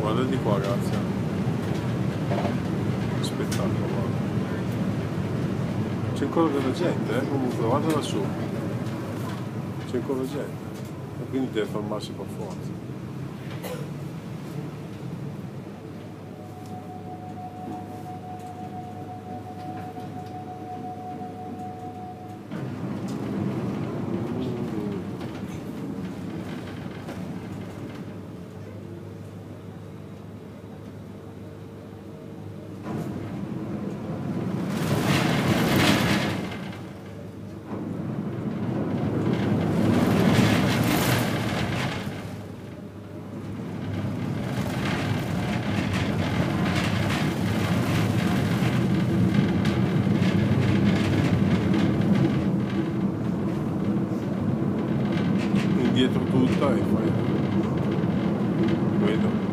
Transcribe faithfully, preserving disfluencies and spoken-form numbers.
guarda di qua, ragazzi. Spettacolo, guarda. C'è ancora della gente, eh? Comunque, guarda lassù. C'è ancora gente. E quindi deve fermarsi per forza. Indietro tutta e fai vedo